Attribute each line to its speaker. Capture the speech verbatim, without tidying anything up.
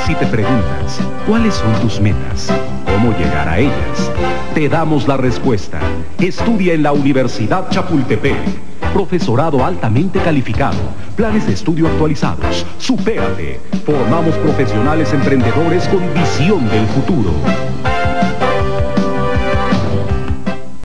Speaker 1: Si te preguntas, ¿cuáles son tus metas? ¿Cómo llegar a ellas? Te damos la respuesta. Estudia en la Universidad Chapultepec. Profesorado altamente calificado. Planes de estudio actualizados. Supérate. Formamos profesionales emprendedores con visión del futuro.